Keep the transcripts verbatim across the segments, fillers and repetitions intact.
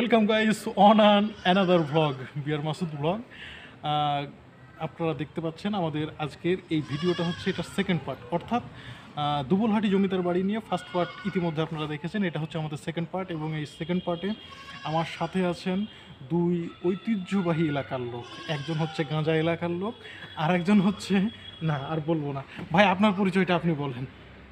Welcome guys on an another blog বিয়ার Masud blog. আপনারা দেখতে পাচ্ছেন আমাদের আজকের এই ভিডিওটা হচ্ছে এটা সেকেন্ড পার্ট, অর্থাৎ দুবলহাটি জমিদার বাড়ি নিয়ে ফার্স্ট পার্ট ইতিমধ্যে আপনারা দেখেছেন, এটা হচ্ছে আমাদের সেকেন্ড পার্ট। এবং এই সেকেন্ড পার্টে আমার সাথে আছেন দুই ঐতিহ্যবাহী এলাকার লোক, একজন হচ্ছে গাঁজা এলাকার লোক আর একজন হচ্ছে না আর বলবো না ভাই, আপনার পরিচয়টা আপনি বলেন।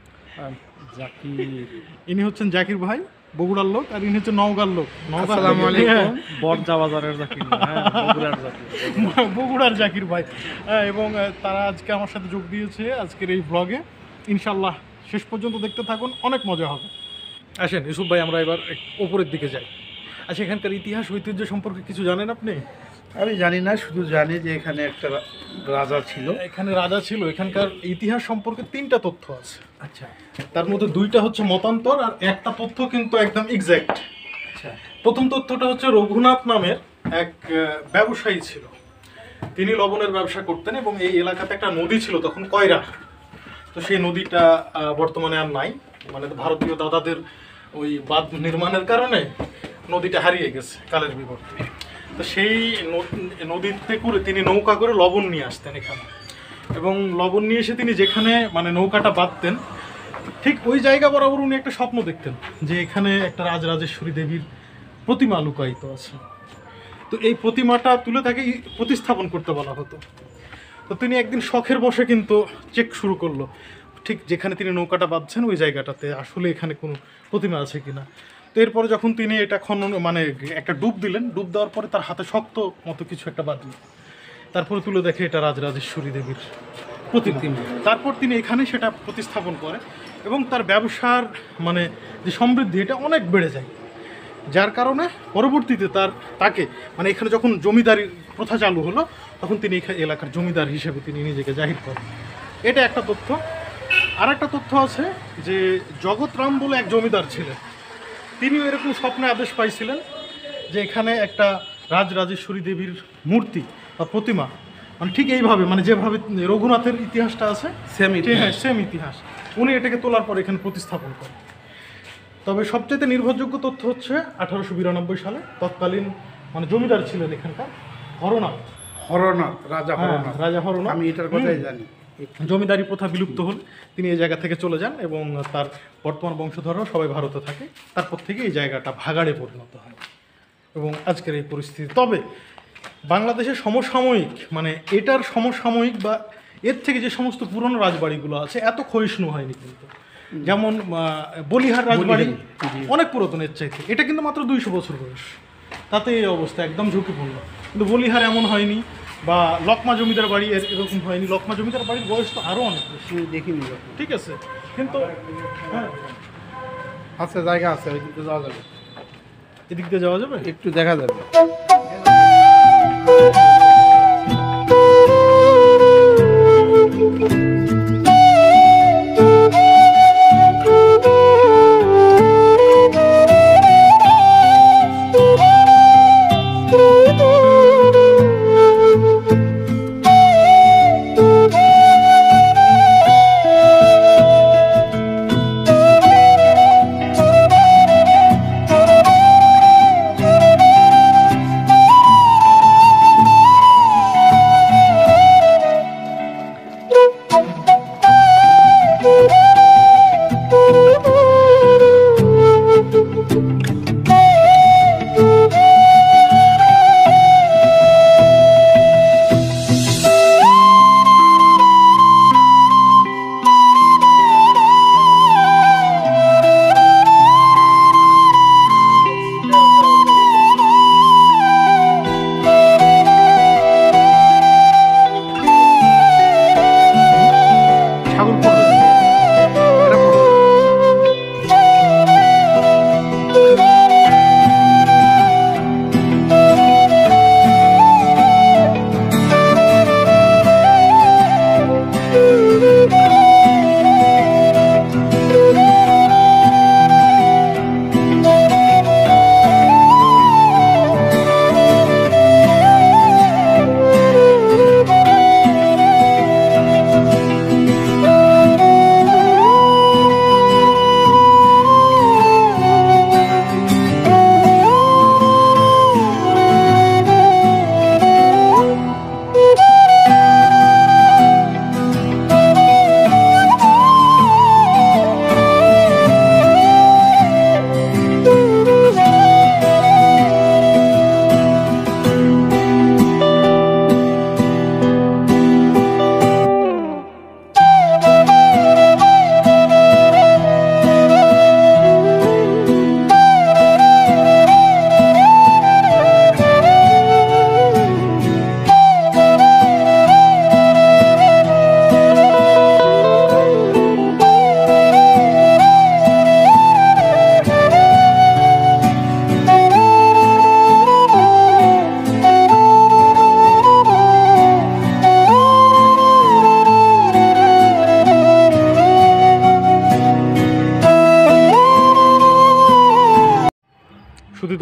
জাকির, ইনি হচ্ছেন জাকির ভাই, বগুড়ার লোক, আর ইনি হচ্ছে নওগাঁর লোক। আসসালামু আলাইকুম। বরজা বাজারের জাকির, হ্যাঁ বগুড়ার জাকির, বগুড়ার জাকির ভাই। হ্যাঁ, এবং তারা আজকে আমার সাথে যোগ দিয়েছে আজকের এই ব্লগে। ইনশাল্লাহ শেষ পর্যন্ত দেখতে থাকুন, অনেক মজা হবে। আসেন ইউসুফ ভাই, আমরা এবার ওপরের দিকে যাই। আচ্ছা, এখানকার ইতিহাস ঐতিহ্য সম্পর্কে কিছু জানেন আপনি? আমি জানি না, শুধু জানি যে এখানে একটা রাজা ছিল। এখানে রাজা ছিল। এখানকার ইতিহাস সম্পর্কে তিনটা তথ্য আছে। আচ্ছা, তার মধ্যে দুইটা হচ্ছে মতান্তর আর একটা তথ্য কিন্তু একদম এক্স্যাক্ট। আচ্ছা, প্রথম তথ্যটা হচ্ছে রঘুনাথ নামের এক ব্যবসায়ী ছিল, তিনি লবণের ব্যবসা করতেন এবং এই এলাকাতে একটা নদী ছিল তখন, কয়রা। তো সেই নদীটা বর্তমানে আর নাই, মানে ভারতীয় দাদাদের ওই বাঁধ নির্মাণের কারণে নদীটা হারিয়ে গেছে কালের বিবর্তে। তো সেই নদীতে করে তিনি নৌকা করে লবণ নিয়ে আসতেন এখানে, এবং লবণ নিয়ে এসে তিনি যেখানে মানে নৌকাটা বাঁধতেন ঠিক ওই জায়গা বরাবর উনি একটা স্বপ্ন দেখতেন যে এখানে একটা রাজরাজেশ্বরী দেবীর প্রতিমা লুকায়িত আছে। তো এই প্রতিমাটা তুলে তাকে প্রতিস্থাপন করতে বলা হতো। তো তিনি একদিন শখের বসে কিন্তু চেক শুরু করলো, ঠিক যেখানে তিনি নৌকাটা বাঁধছেন ওই জায়গাটাতে আসলে এখানে কোনো প্রতিমা আছে কিনা। তো এরপরে যখন তিনি এটা খনন মানে একটা ডুব দিলেন, ডুব দেওয়ার পরে তার হাতে শক্ত মতো কিছু একটা বাঁধল, তারপরে তুলে দেখে এটা রাজরাজেশ্বরী দেবীর প্রতিমা। তারপর তিনি এখানে সেটা প্রতিস্থাপন করে এবং তার ব্যবসার মানে যে সমৃদ্ধি এটা অনেক বেড়ে যায়, যার কারণে পরবর্তীতে তার তাকে মানে এখানে যখন জমিদারি প্রথা চালু হলো তখন তিনি এলাকার জমিদার হিসেবে তিনি নিজেকে জাহির করেন। এটা একটা তথ্য। আর একটা তথ্য আছে যে জগৎরাম বলে এক জমিদার ছিলেন, তিনিও এরকম স্বপ্নে আদেশ পাইছিলেন যে এখানে একটা রাজরাজেশ্বরী দেবীর মূর্তি বা প্রতিমা মানে ঠিক এইভাবে মানে যেভাবে রঘুনাথের ইতিহাসটা আছে সেম ইতিহাস সেম ইতিহাস উনি এটাকে তোলার পর এখানে প্রতিস্থাপন করেন। তবে সবচেয়ে নির্ভরযোগ্য তথ্য হচ্ছে আঠারোশো বিরানব্বই সালে তৎকালীন মানে জমিদার ছিলেন এখানকার হরনাথ হরনাথ রাজা হরনাথ রাজা হরনাথ, আমি এটার কথাই জানি। জমিদারি প্রথা বিলুপ্ত হল, তিনি এই জায়গা থেকে চলে যান এবং তার বর্তমান বংশধররা সবাই ভারতে থাকে। তারপর থেকে এই জায়গাটা ভাগাড়ে পরিণত হয় এবং আজকের এই পরিস্থিতি। তবে বাংলাদেশের সমসাময়িক মানে এটার সমসাময়িক বা এর থেকে যে সমস্ত পুরনো রাজবাড়িগুলো আছে এত ক্ষয়িষ্ণু হয়নি কিন্তু। যেমন বলিহার রাজবাড়ি অনেক পুরাতন এর চাইতে, এটা কিন্তু মাত্র দুইশো বছর বয়স, তাতে এই অবস্থা একদম ঝুঁকিপূর্ণ। কিন্তু বলিহার এমন হয়নি, বা লকমা জমিদার বাড়ি এরকম হয়নি। লকমা জমিদার বাড়ির বয়স তো আরও অনেক বেশি, দেখিনি। ঠিক আছে, কিন্তু হ্যাঁ আচ্ছা, জায়গা আছে, ওই দিকে যাওয়া যাবে। এদিক দিয়ে যাওয়া যাবে, একটু দেখা যাবে।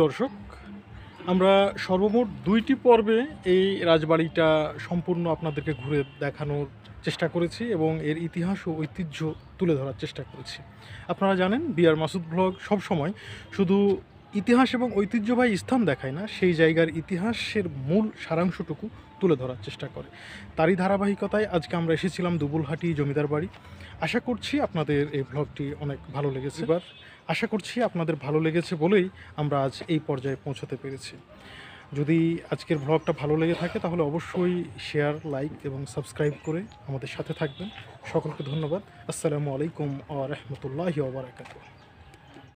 দর্শক, আমরা সর্বমোট দুইটি পর্বে এই রাজবাড়িটা সম্পূর্ণ আপনাদেরকে ঘুরে দেখানোর চেষ্টা করেছি এবং এর ইতিহাস ও ঐতিহ্য তুলে ধরার চেষ্টা করেছি। আপনারা জানেন বিআর মাসুদ ব্লগ সবসময় শুধু ইতিহাস এবং ঐতিহ্যবাহী স্থান দেখায় না, সেই জায়গার ইতিহাসের মূল সারাংশটুকু তুলে ধরার চেষ্টা করে। তারই ধারাবাহিকতায় আজকে আমরা এসেছিলাম দুবলহাটি জমিদার বাড়ি। আশা করছি আপনাদের এই ব্লগটি অনেক ভালো লেগেছে। এবার আশা করছি আপনাদের ভালো লেগেছে বলেই আমরা আজ এই পর্যায়ে পৌঁছাতে পেরেছি। যদি আজকের ব্লগটা ভালো লেগে থাকে তাহলে অবশ্যই শেয়ার, লাইক এবং সাবস্ক্রাইব করে আমাদের সাথে থাকবেন। সকলকে ধন্যবাদ। আসসালামু আলাইকুম ওয়া রাহমাতুল্লাহি ওয়া বারাকাতুহু।